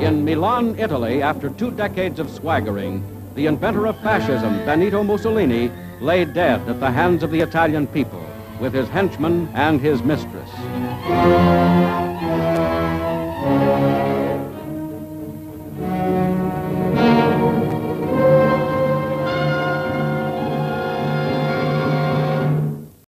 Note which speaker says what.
Speaker 1: In Milan, Italy, after 2 decades of swaggering, the inventor of fascism, Benito Mussolini, lay dead at the hands of the Italian people, with his henchmen and his mistress.